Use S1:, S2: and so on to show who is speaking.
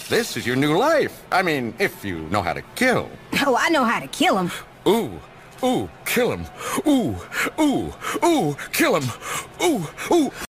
S1: This is your new life. I mean, if you know how to kill.
S2: Oh, I know how to kill him.
S1: Ooh, ooh, kill him. Ooh, ooh, ooh, kill him. Ooh, ooh.